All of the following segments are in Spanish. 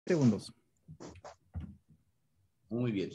Segundos. Muy bien.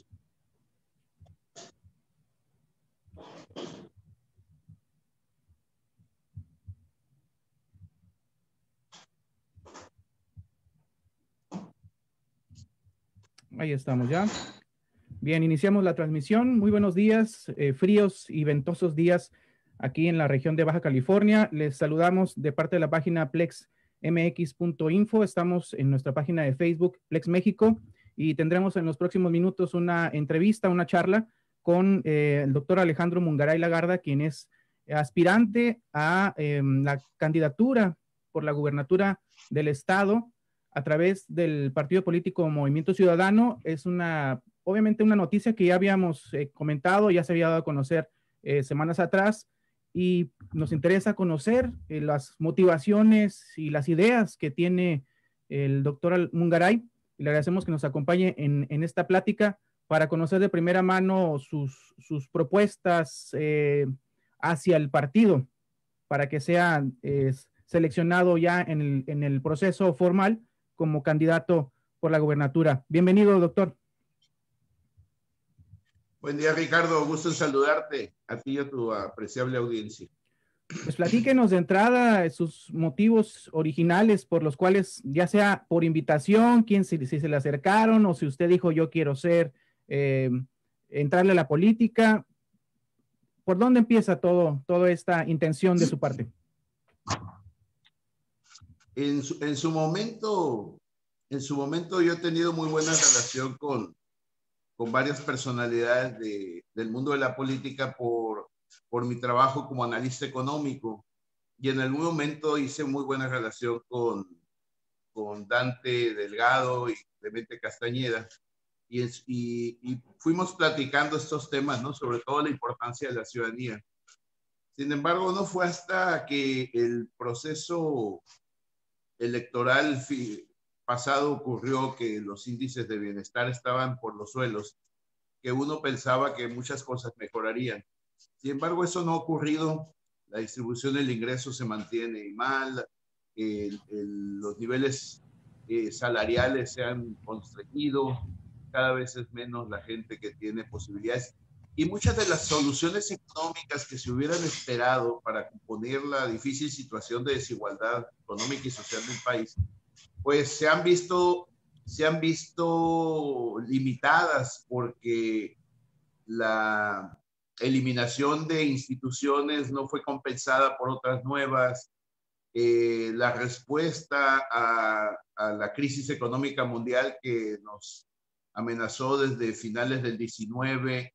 Ahí estamos ya. Bien, iniciamos la transmisión. Muy buenos días, fríos y ventosos días aquí en la región de Baja California. Les saludamos de parte de la página plexmx.info. Estamos en nuestra página de Facebook, Plex México, y tendremos en los próximos minutos una entrevista, una charla con el doctor Alejandro Mungaray Lagarda, quien es aspirante a la candidatura por la gubernatura del estado a través del partido político Movimiento Ciudadano. Es obviamente una noticia que ya habíamos comentado, ya se había dado a conocer semanas atrás, y nos interesa conocer las motivaciones y las ideas que tiene el doctor Mungaray. Y le agradecemos que nos acompañe en esta plática para conocer de primera mano sus propuestas hacia el partido, para que sea seleccionado ya en el proceso formal como candidato por la gubernatura. Bienvenido, doctor. Buen día, Ricardo. Gusto en saludarte a ti y a tu apreciable audiencia. Pues platíquenos de entrada sus motivos originales por los cuales, ya sea por invitación, si se le acercaron o si usted dijo yo quiero entrarle a la política. ¿Por dónde empieza toda esta intención de su parte? En su momento yo he tenido muy buena relación con varias personalidades del mundo de la política por mi trabajo como analista económico, y en algún momento hice muy buena relación con Dante Delgado y Clemente Castañeda, y fuimos platicando estos temas, ¿no? Sobre todo la importancia de la ciudadanía. Sin embargo, no fue hasta que el proceso electoral pasado ocurrió que los índices de bienestar estaban por los suelos, que uno pensaba que muchas cosas mejorarían. Sin embargo, eso no ha ocurrido. La distribución del ingreso se mantiene mal, los niveles salariales se han constreñido, cada vez es menos la gente que tiene posibilidades, y muchas de las soluciones económicas que se hubieran esperado para componer la difícil situación de desigualdad económica y social del país, pues se han visto limitadas, porque la eliminación de instituciones no fue compensada por otras nuevas. La respuesta a la crisis económica mundial que nos amenazó desde finales del 19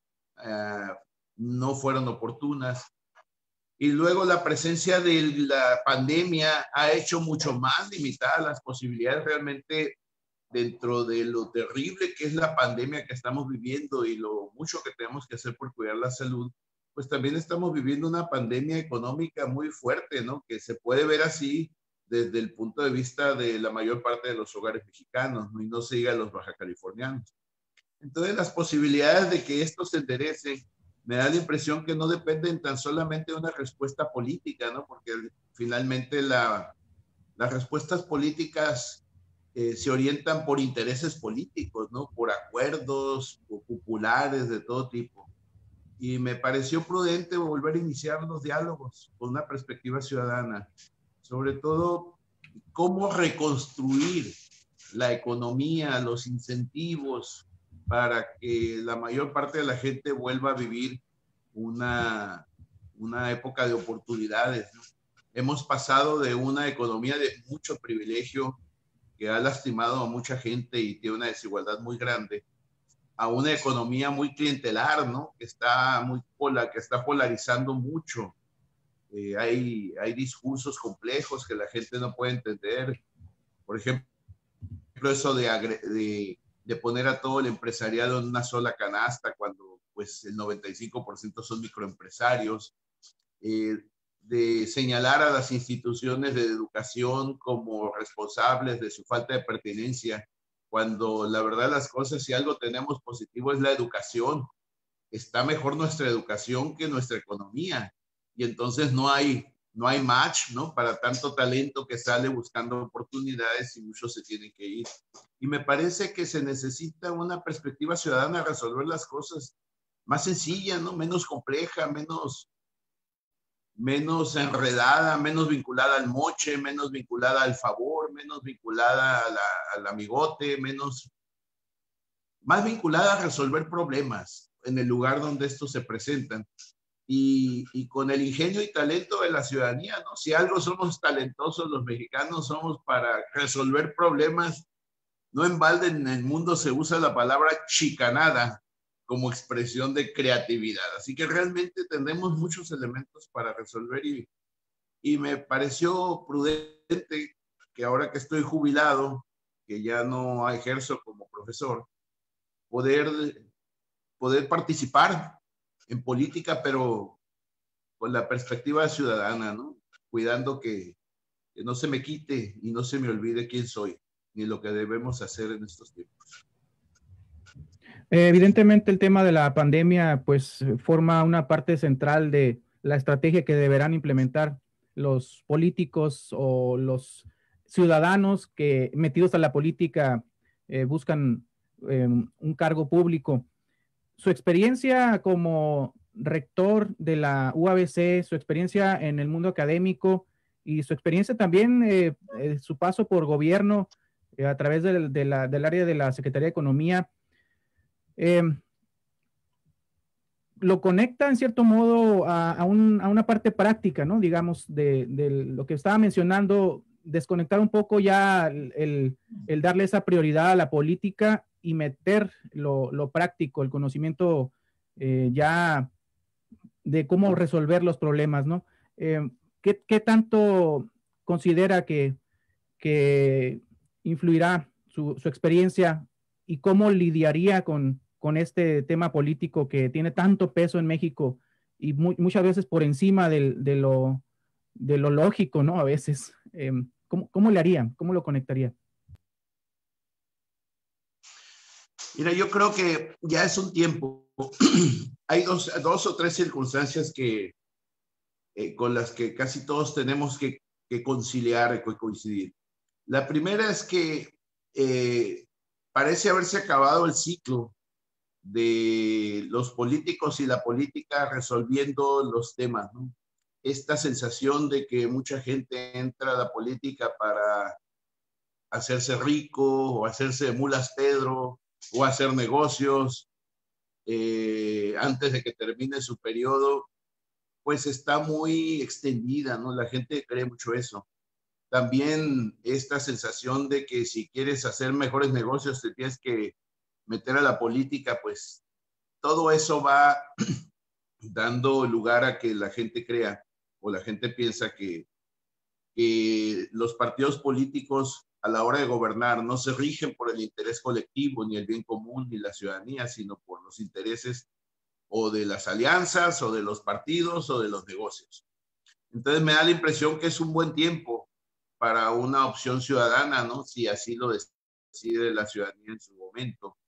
no fueron oportunas. Y luego la presencia de la pandemia ha hecho mucho más limitadas las posibilidades realmente, dentro de lo terrible que es la pandemia que estamos viviendo y lo mucho que tenemos que hacer por cuidar la salud. Pues también estamos viviendo una pandemia económica muy fuerte, ¿no? Que se puede ver así desde el punto de vista de la mayor parte de los hogares mexicanos, ¿no? Y no se diga los bajacalifornianos. Entonces, las posibilidades de que esto se enderece, me da la impresión que no dependen tan solamente de una respuesta política, ¿no? Porque finalmente las respuestas políticas se orientan por intereses políticos, ¿no? Por acuerdos populares de todo tipo. Y me pareció prudente volver a iniciar los diálogos con una perspectiva ciudadana, sobre todo cómo reconstruir la economía, los incentivos, para que la mayor parte de la gente vuelva a vivir una época de oportunidades, ¿no? Hemos pasado de una economía de mucho privilegio que ha lastimado a mucha gente y tiene una desigualdad muy grande, a una economía muy clientelar, ¿no? Que está polarizando mucho. Hay discursos complejos que la gente no puede entender. Por ejemplo, eso de poner a todo el empresariado en una sola canasta, cuando pues el 95% son microempresarios, de señalar a las instituciones de educación como responsables de su falta de pertinencia, cuando la verdad las cosas, si algo tenemos positivo, es la educación. Está mejor nuestra educación que nuestra economía, y entonces no hay no hay match, ¿no? Para tanto talento que sale buscando oportunidades y muchos se tienen que ir. Y me parece que se necesita una perspectiva ciudadana de resolver las cosas más sencilla, ¿no? Menos compleja, menos enredada, menos vinculada al moche, menos vinculada al favor, menos vinculada al amigote, más vinculada a resolver problemas en el lugar donde estos se presentan. Y con el ingenio y talento de la ciudadanía, ¿no? Si algo somos talentosos los mexicanos, somos para resolver problemas. No en balde en el mundo se usa la palabra chicanada como expresión de creatividad. Así que realmente tenemos muchos elementos para resolver y me pareció prudente que ahora que estoy jubilado, que ya no ejerzo como profesor, poder participar en política, pero con la perspectiva ciudadana, ¿no? Cuidando que no se me quite y no se me olvide quién soy, ni lo que debemos hacer en estos tiempos. Evidentemente el tema de la pandemia pues forma una parte central de la estrategia que deberán implementar los políticos o los ciudadanos que metidos a la política buscan un cargo público. Su experiencia como rector de la UABC, su experiencia en el mundo académico y su experiencia también, su paso por gobierno a través del área de la Secretaría de Economía, lo conecta en cierto modo a una parte práctica, ¿no? Digamos, de lo que estaba mencionando, desconectar un poco ya el darle esa prioridad a la política y meter lo práctico, el conocimiento ya de cómo resolver los problemas, ¿no? ¿Qué tanto considera que influirá su experiencia y cómo lidiaría con este tema político que tiene tanto peso en México y muchas veces por encima de lo lógico, ¿no? A veces. ¿Cómo le haría? ¿Cómo lo conectaría? Mira, yo creo que ya es un tiempo. Hay dos o tres circunstancias con las que casi todos tenemos que conciliar y coincidir. La primera es que parece haberse acabado el ciclo de los políticos y la política resolviendo los temas, ¿no? Esta sensación de que mucha gente entra a la política para hacerse rico o hacerse mulas Pedro o hacer negocios antes de que termine su periodo, pues está muy extendida, ¿no? La gente cree mucho eso. También esta sensación de que si quieres hacer mejores negocios te tienes que meter a la política, pues todo eso va dando lugar a que la gente crea o la gente piensa que los partidos políticos a la hora de gobernar no se rigen por el interés colectivo, ni el bien común, ni la ciudadanía, sino por los intereses o de las alianzas, o de los partidos, o de los negocios. Entonces me da la impresión que es un buen tiempo para una opción ciudadana, ¿no? Si así lo decide la ciudadanía en su momento.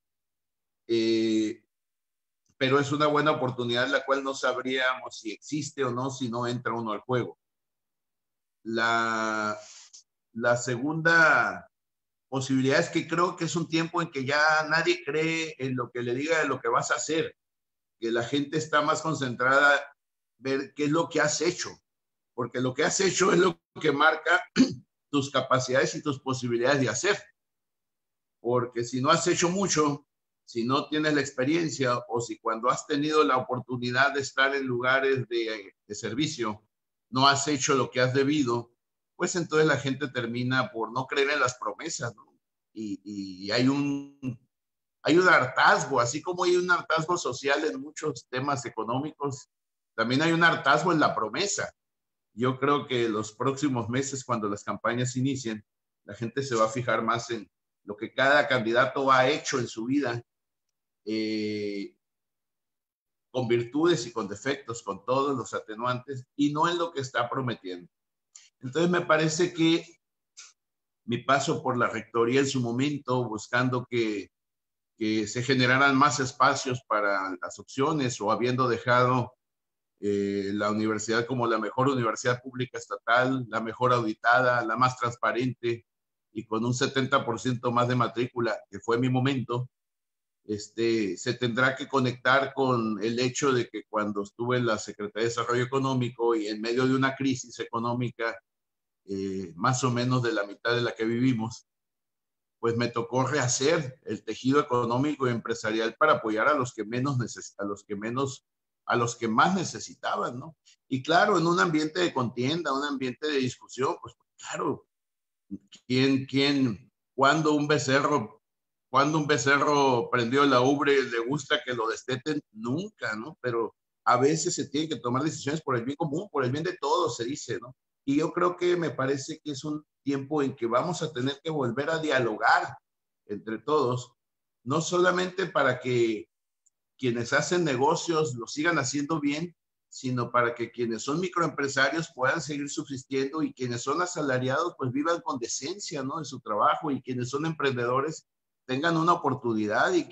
Pero es una buena oportunidad la cual no sabríamos si existe o no si no entra uno al juego. La segunda posibilidad es que creo que es un tiempo en que ya nadie cree en lo que le diga de lo que vas a hacer, que la gente está más concentrada en ver qué es lo que has hecho, porque lo que has hecho es lo que marca tus capacidades y tus posibilidades de hacer. Porque si no has hecho mucho, si no tienes la experiencia o si cuando has tenido la oportunidad de estar en lugares de servicio, no has hecho lo que has debido, pues entonces la gente termina por no creer en las promesas, ¿no? Y hay un hartazgo, así como hay un hartazgo social en muchos temas económicos, también hay un hartazgo en la promesa. Yo creo que los próximos meses, cuando las campañas inicien, la gente se va a fijar más en lo que cada candidato ha hecho en su vida, con virtudes y con defectos, con todos los atenuantes, y no en lo que está prometiendo. Entonces me parece que mi paso por la rectoría en su momento, buscando que se generaran más espacios para las opciones o habiendo dejado la universidad como la mejor universidad pública estatal, la mejor auditada, la más transparente y con un 70% más de matrícula, que fue mi momento. Se tendrá que conectar con el hecho de que cuando estuve en la Secretaría de Desarrollo Económico y en medio de una crisis económica, más o menos de la mitad de la que vivimos, pues me tocó rehacer el tejido económico y empresarial para apoyar a los que más necesitaban, ¿no? Y claro, en un ambiente de contienda, un ambiente de discusión, pues claro, cuando un becerro, prendió la ubre, le gusta que lo desteten? Nunca, ¿no? Pero a veces se tienen que tomar decisiones por el bien común, por el bien de todos, se dice, ¿no? Y yo creo que me parece que es un tiempo en que vamos a tener que volver a dialogar entre todos, no solamente para que quienes hacen negocios lo sigan haciendo bien, sino para que quienes son microempresarios puedan seguir subsistiendo y quienes son asalariados pues vivan con decencia, ¿no?, de su trabajo, y quienes son emprendedores tengan una oportunidad, y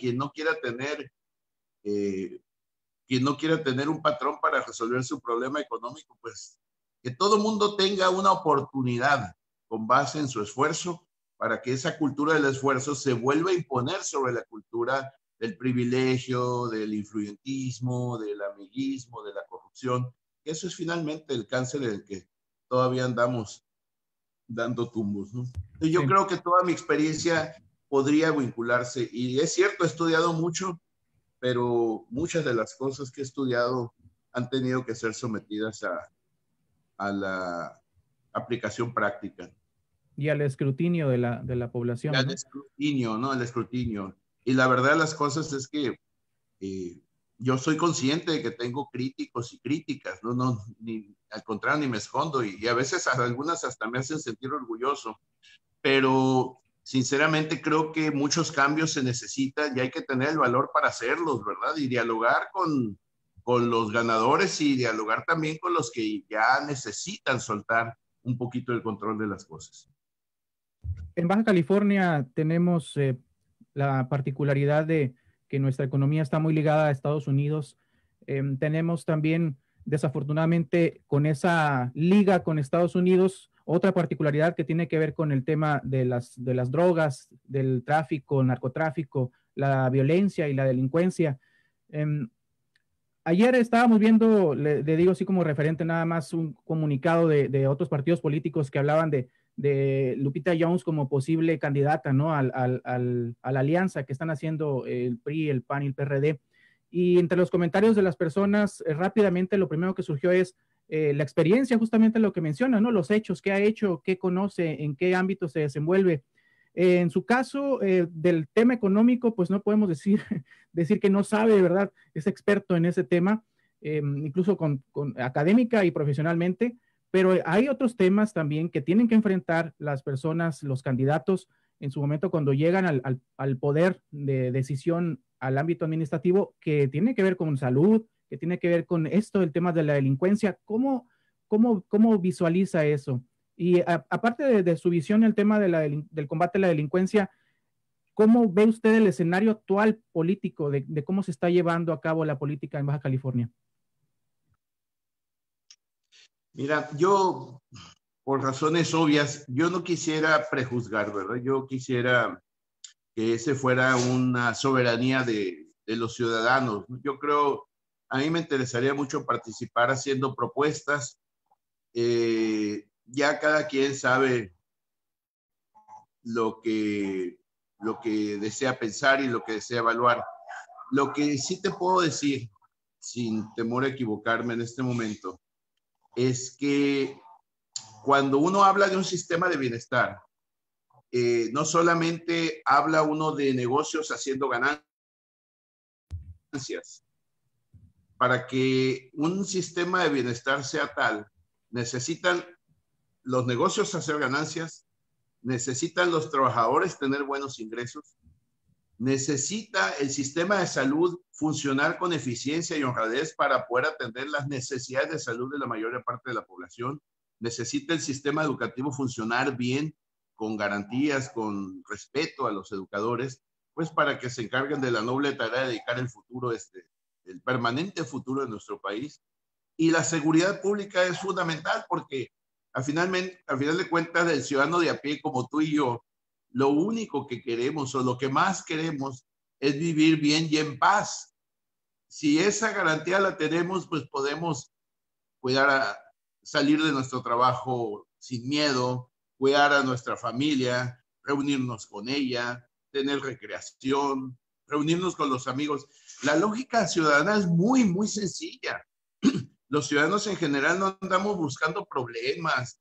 quien no quiera tener un patrón para resolver su problema económico, pues que todo mundo tenga una oportunidad con base en su esfuerzo, para que esa cultura del esfuerzo se vuelva a imponer sobre la cultura del privilegio, del influyentismo, del amiguismo, de la corrupción. Eso es finalmente el cáncer en el que todavía andamos dando tumbos, ¿no? Y yo creo que toda mi experiencia podría vincularse, y es cierto, he estudiado mucho, pero muchas de las cosas que he estudiado han tenido que ser sometidas a la aplicación práctica. Y al escrutinio de la población, y al ¿no? escrutinio, ¿no? Al escrutinio. Y la verdad de las cosas es que yo soy consciente de que tengo críticos y críticas, ¿no? Al contrario, ni me escondo, y a veces algunas hasta me hacen sentir orgulloso, pero sinceramente creo que muchos cambios se necesitan y hay que tener el valor para hacerlos, ¿verdad? Y dialogar con los ganadores, y dialogar también con los que ya necesitan soltar un poquito el control de las cosas. En Baja California tenemos la particularidad de que nuestra economía está muy ligada a Estados Unidos. Tenemos también, desafortunadamente, con esa liga con Estados Unidos, otra particularidad que tiene que ver con el tema de las drogas, del tráfico, narcotráfico, la violencia y la delincuencia. Ayer estábamos viendo, le digo así como referente nada más, un comunicado de otros partidos políticos que hablaban de Lupita Jones como posible candidata, ¿no?, a la alianza que están haciendo el PRI, el PAN y el PRD. Y entre los comentarios de las personas, rápidamente lo primero que surgió es la experiencia, justamente lo que menciona, ¿no?, los hechos, qué ha hecho, qué conoce, en qué ámbito se desenvuelve. En su caso, del tema económico, pues no podemos decir, decir que no sabe, ¿verdad? Es experto en ese tema, incluso con académica y profesionalmente, pero hay otros temas también que tienen que enfrentar las personas, los candidatos, en su momento cuando llegan al poder de decisión, al ámbito administrativo, que tiene que ver con salud, que tiene que ver con esto, el tema de la delincuencia. ¿Cómo visualiza eso? Y aparte de su visión en el tema del combate a la delincuencia, ¿cómo ve usted el escenario actual político de cómo se está llevando a cabo la política en Baja California? Mira, yo, por razones obvias, yo no quisiera prejuzgar, ¿verdad? Yo quisiera que ese fuera una soberanía de los ciudadanos. Yo creo, a mí me interesaría mucho participar haciendo propuestas. Ya cada quien sabe lo que desea pensar y lo que desea evaluar. Lo que sí te puedo decir, sin temor a equivocarme en este momento, es que cuando uno habla de un sistema de bienestar, no solamente habla uno de negocios haciendo ganancias. Para que un sistema de bienestar sea tal, necesitan los negocios hacer ganancias, necesitan los trabajadores tener buenos ingresos, necesita el sistema de salud funcionar con eficiencia y honradez para poder atender las necesidades de salud de la mayor parte de la población, necesita el sistema educativo funcionar bien, con garantías, con respeto a los educadores, pues para que se encarguen de la noble tarea de dedicar el futuro, el permanente futuro de nuestro país. Y la seguridad pública es fundamental porque al final de cuentas el ciudadano de a pie como tú y yo, lo único que queremos o lo que más queremos es vivir bien y en paz. Si esa garantía la tenemos, pues podemos salir de nuestro trabajo sin miedo, cuidar a nuestra familia, reunirnos con ella, tener recreación, reunirnos con los amigos. La lógica ciudadana es muy, muy sencilla. Los ciudadanos en general no andamos buscando problemas,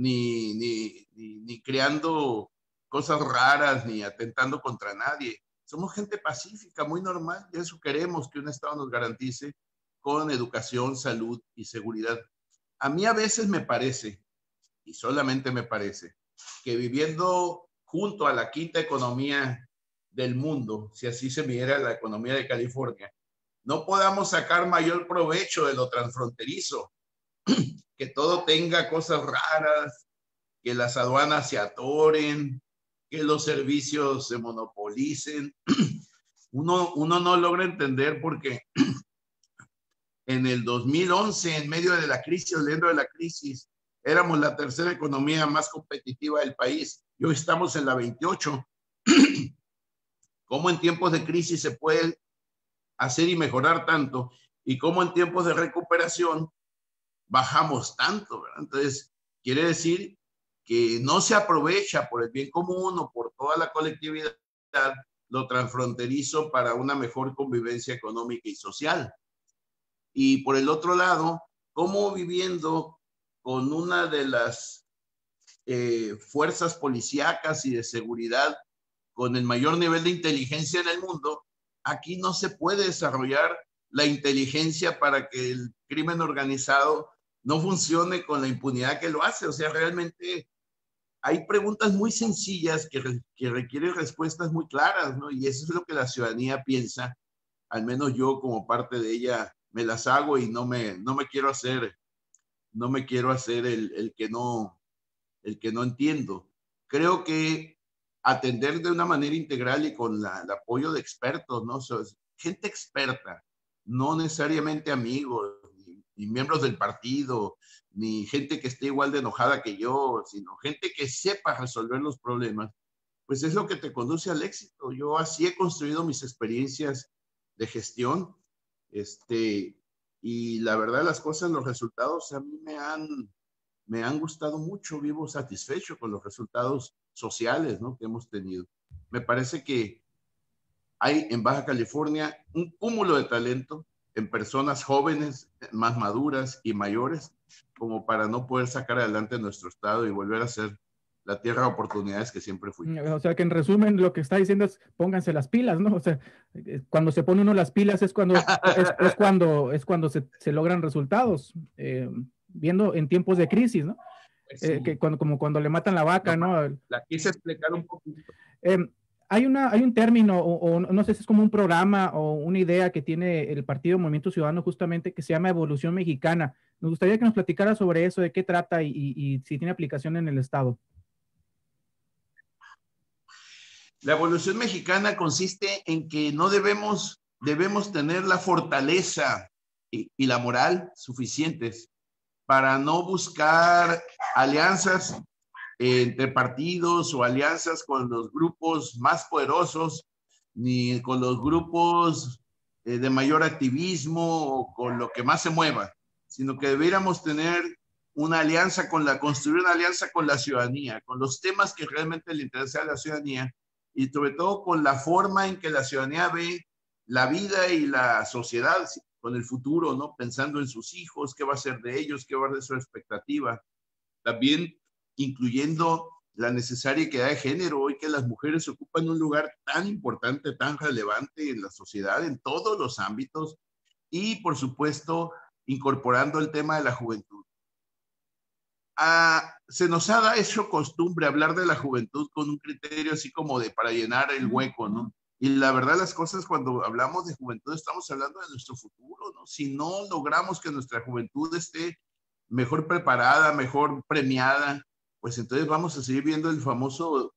ni creando cosas raras, ni atentando contra nadie. Somos gente pacífica, muy normal, y eso queremos que un Estado nos garantice con educación, salud y seguridad. A mí a veces me parece, y solamente me parece, que viviendo junto a la quinta economía del mundo, si así se midiera la economía de California, no podamos sacar mayor provecho de lo transfronterizo, que todo tenga cosas raras, que las aduanas se atoren, que los servicios se monopolicen. Uno no logra entender porque en el 2011, en medio de la crisis, dentro de la crisis, éramos la tercera economía más competitiva del país y hoy estamos en la 28. ¿Cómo en tiempos de crisis se puede hacer y mejorar tanto? Y cómo en tiempos de recuperación bajamos tanto, ¿verdad? Entonces, quiere decir que no se aprovecha por el bien común o por toda la colectividad lo transfronterizo para una mejor convivencia económica y social. Y por el otro lado, cómo viviendo con una de las fuerzas policíacas y de seguridad con el mayor nivel de inteligencia en el mundo, aquí no se puede desarrollar la inteligencia para que el crimen organizado no funcione con la impunidad que lo hace. O sea, realmente hay preguntas muy sencillas que requieren respuestas muy claras, ¿no? Y eso es lo que la ciudadanía piensa, al menos yo como parte de ella me las hago y no me quiero hacer, el que no entiendo. Creo que atender de una manera integral y con el apoyo de expertos, ¿no? O sea, gente experta, no necesariamente amigos, ni miembros del partido, ni gente que esté igual de enojada que yo, sino gente que sepa resolver los problemas, pues es lo que te conduce al éxito. Yo así he construido mis experiencias de gestión, y la verdad las cosas, los resultados a mí me han gustado mucho, vivo satisfecho con los resultados sociales, ¿no?, que hemos tenido. Me parece que hay en Baja California un cúmulo de talento en personas jóvenes, más maduras y mayores, como para no poder sacar adelante nuestro estado y volver a ser la tierra de oportunidades que siempre fui. O sea, que en resumen lo que está diciendo es pónganse las pilas, ¿no? O sea, cuando se pone uno las pilas es cuando, es cuando se logran resultados, viendo en tiempos de crisis, ¿no? Sí. Como cuando le matan la vaca, ¿no? La quise explicar un poquito. Hay un término, o no sé si es como un programa o una idea que tiene el Partido Movimiento Ciudadano justamente que se llama Evolución Mexicana. Nos gustaría que nos platicara sobre eso, de qué trata y si tiene aplicación en el Estado. La evolución mexicana consiste en que no debemos tener la fortaleza y la moral suficientes para no buscar alianzas entre partidos o alianzas con los grupos más poderosos, ni con los grupos de mayor activismo o con lo que más se mueva, sino que debiéramos tener construir una alianza con la ciudadanía, con los temas que realmente le interesan a la ciudadanía y sobre todo con la forma en que la ciudadanía ve la vida y la sociedad con el futuro, ¿no? Pensando en sus hijos, qué va a ser de ellos, qué va a ser de su expectativa. También incluyendo la necesaria equidad de género, hoy que las mujeres ocupan un lugar tan importante, tan relevante en la sociedad, en todos los ámbitos, y por supuesto, incorporando el tema de la juventud. Se nos ha hecho costumbre hablar de la juventud con un criterio así como de para llenar el hueco, ¿no? Y la verdad las cosas, cuando hablamos de juventud, estamos hablando de nuestro futuro, ¿no? Si no logramos que nuestra juventud esté mejor preparada, mejor premiada, pues entonces vamos a seguir viendo el famoso,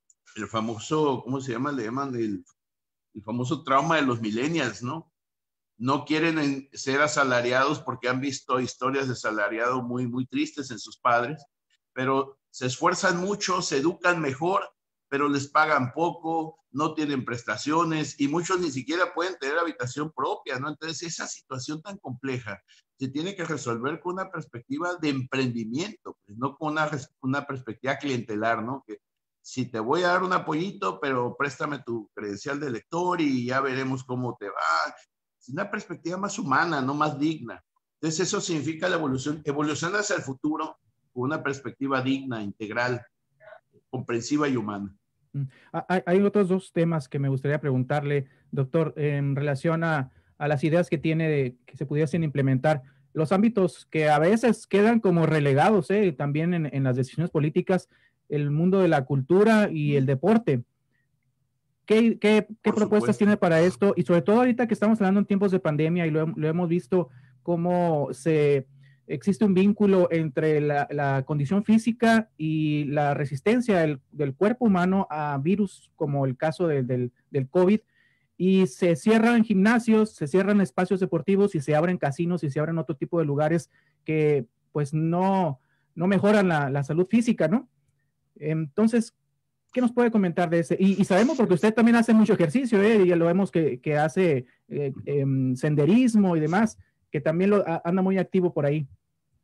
¿cómo se llama? Le llaman el famoso trauma de los millennials, ¿no? no quieren ser asalariados porque han visto historias de asalariado muy, muy tristes en sus padres, pero se esfuerzan mucho, se educan mejor, pero les pagan poco, no tienen prestaciones y muchos ni siquiera pueden tener habitación propia, ¿no? Entonces, esa situación tan compleja se tiene que resolver con una perspectiva de emprendimiento, pues, no con una perspectiva clientelar, ¿no? Que si te voy a dar un apoyito, pero préstame tu credencial de lector y ya veremos cómo te va. Es una perspectiva más humana, no más digna. Entonces, eso significa la evolución hacia el futuro con una perspectiva digna, integral, comprensiva y humana. Hay otros dos temas que me gustaría preguntarle, doctor, en relación a las ideas que tiene que se pudiesen implementar. Los ámbitos que a veces quedan como relegados, también en las decisiones políticas, el mundo de la cultura y el deporte. ¿Qué propuestas tiene para esto? Y sobre todo ahorita que estamos hablando en tiempos de pandemia y lo hemos visto cómo existe un vínculo entre la condición física y la resistencia del cuerpo humano a virus, como el caso del COVID, y se cierran gimnasios, se cierran espacios deportivos y se abren casinos y se abren otro tipo de lugares que pues no mejoran la salud física, ¿no? Entonces, ¿qué nos puede comentar de ese? Y sabemos porque usted también hace mucho ejercicio, y ya lo vemos que hace senderismo y demás, que también anda muy activo por ahí.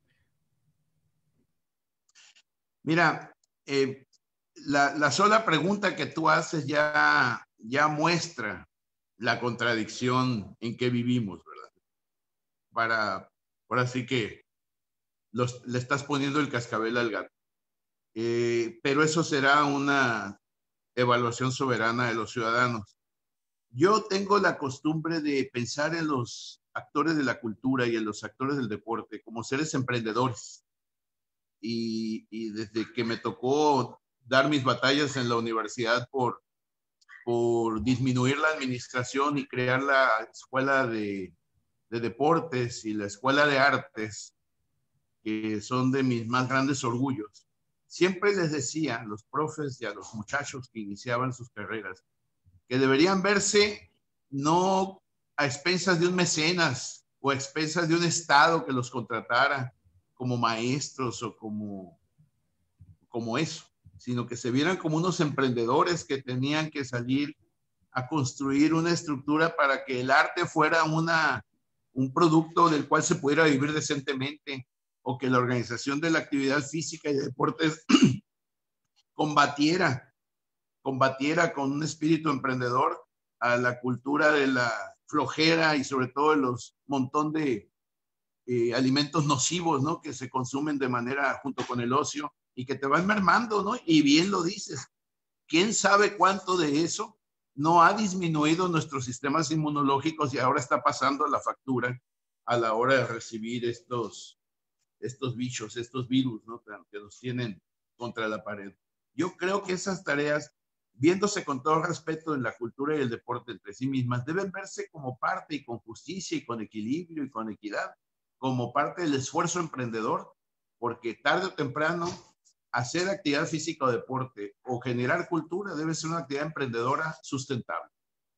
Mira, la sola pregunta que tú haces ya muestra la contradicción en que vivimos, ¿verdad? Ahora sí que le estás poniendo el cascabel al gato. Pero eso será una evaluación soberana de los ciudadanos. Yo tengo la costumbre de pensar en los actores de la cultura y en los actores del deporte como seres emprendedores. Y desde que me tocó dar mis batallas en la universidad por disminuir la administración y crear la escuela de deportes y la escuela de artes, que son de mis más grandes orgullos, siempre les decía a los profes y a los muchachos que iniciaban sus carreras que deberían verse no a expensas de un mecenas o a expensas de un Estado que los contratara como maestros o como eso, sino que se vieran como unos emprendedores que tenían que salir a construir una estructura para que el arte fuera un producto del cual se pudiera vivir decentemente, o que la organización de la actividad física y de deportes combatiera con un espíritu emprendedor a la cultura de la flojera y sobre todo de los montón de alimentos nocivos, ¿no? Que se consumen de manera junto con el ocio y que te van mermando, ¿no? Y bien lo dices. ¿Quién sabe cuánto de eso no ha disminuido nuestros sistemas inmunológicos y ahora está pasando la factura a la hora de recibir estos bichos, estos virus, ¿no? Que nos tienen contra la pared? Yo creo que esas tareas, viéndose con todo respeto en la cultura y el deporte entre sí mismas, deben verse como parte y con justicia y con equilibrio y con equidad, como parte del esfuerzo emprendedor, porque tarde o temprano hacer actividad física o deporte o generar cultura debe ser una actividad emprendedora sustentable.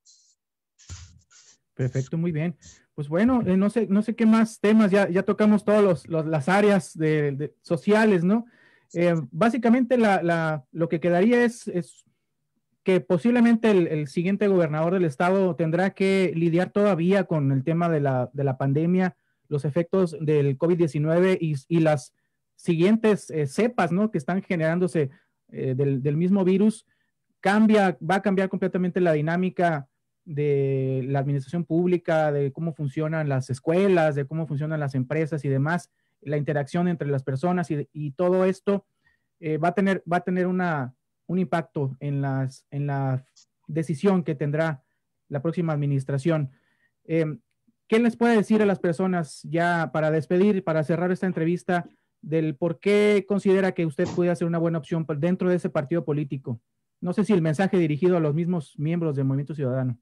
Perfecto, muy bien. Pues bueno, no sé qué más temas, ya tocamos todas las áreas sociales, ¿no? Básicamente lo que quedaría es que posiblemente el siguiente gobernador del estado tendrá que lidiar todavía con el tema de la pandemia, los efectos del COVID-19 y las siguientes cepas, ¿no? Que están generándose del mismo virus. Va a cambiar completamente la dinámica de la administración pública, de cómo funcionan las escuelas, de cómo funcionan las empresas y demás, la interacción entre las personas y todo esto va a tener un impacto en la decisión que tendrá la próxima administración. ¿Qué les puede decir a las personas ya para despedir, para cerrar esta entrevista, del por qué considera que usted puede ser una buena opción dentro de ese partido político? No sé si el mensaje dirigido a los mismos miembros del Movimiento Ciudadano.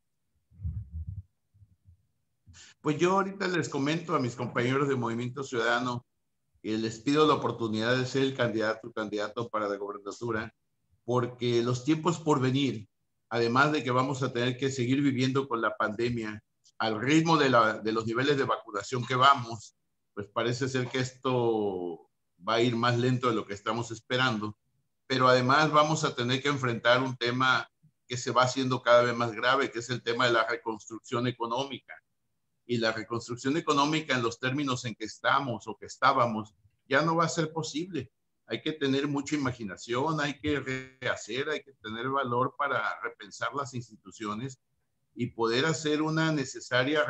Pues yo ahorita les comento a mis compañeros de Movimiento Ciudadano que les pido la oportunidad de ser el candidato para la gobernatura, porque los tiempos por venir, además de que vamos a tener que seguir viviendo con la pandemia al ritmo de los niveles de vacunación que vamos, pues parece ser que esto va a ir más lento de lo que estamos esperando, pero además vamos a tener que enfrentar un tema que se va haciendo cada vez más grave, que es el tema de la reconstrucción económica. Y la reconstrucción económica en los términos en que estamos o que estábamos ya no va a ser posible. Hay que tener mucha imaginación, hay que rehacer, hay que tener valor para repensar las instituciones y poder hacer una necesaria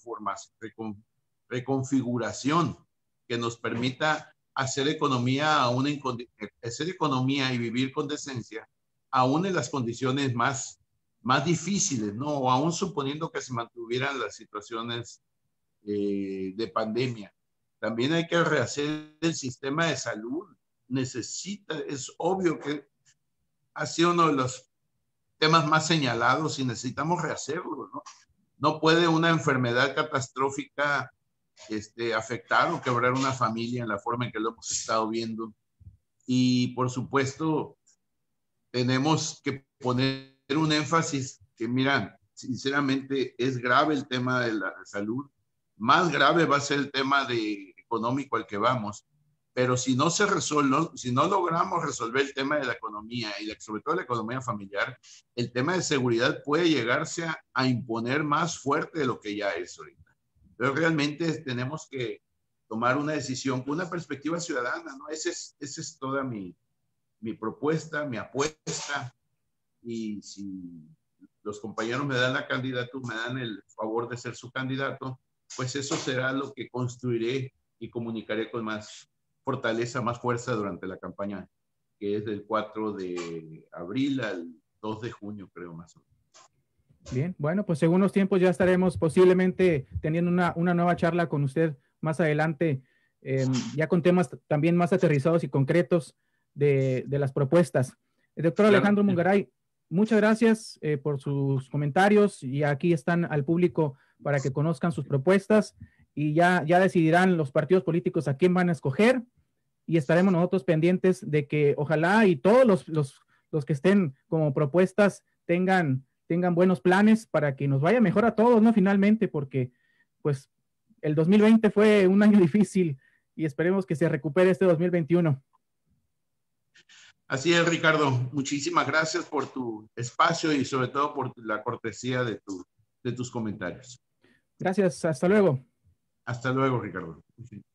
reconfiguración que nos permita hacer economía, hacer economía y vivir con decencia, aún en las condiciones más difíciles, ¿no? O aún suponiendo que se mantuvieran las situaciones de pandemia. También hay que rehacer el sistema de salud. Es obvio que ha sido uno de los temas más señalados y necesitamos rehacerlo, ¿no? No puede una enfermedad catastrófica afectar o quebrar una familia en la forma en que lo hemos estado viendo. Y por supuesto, tenemos que poner un énfasis que, mira, sinceramente es grave el tema de la salud, más grave va a ser el tema económico al que vamos, pero si no se resuelve, si no logramos resolver el tema de la economía y sobre todo la economía familiar, el tema de seguridad puede llegarse a imponer más fuerte de lo que ya es ahorita. Pero realmente tenemos que tomar una decisión con una perspectiva ciudadana, ¿no? Esa es toda mi propuesta, mi apuesta, y si los compañeros me dan la candidatura, me dan el favor de ser su candidato, pues eso será lo que construiré y comunicaré con más fortaleza, más fuerza durante la campaña, que es del 4 de abril al 2 de junio, creo, más o menos. Bien, bueno, pues según los tiempos ya estaremos posiblemente teniendo una nueva charla con usted más adelante, ya con temas también más aterrizados y concretos de las propuestas. Doctor Alejandro Mungaray, muchas gracias por sus comentarios, y aquí están al público para que conozcan sus propuestas, y ya decidirán los partidos políticos a quién van a escoger, y estaremos nosotros pendientes de que ojalá y todos los que estén como propuestas tengan buenos planes para que nos vaya mejor a todos, ¿no? Finalmente, porque pues el 2020 fue un año difícil y esperemos que se recupere este 2021. Así es, Ricardo. Muchísimas gracias por tu espacio y sobre todo por la cortesía de tus comentarios. Gracias. Hasta luego. Hasta luego, Ricardo.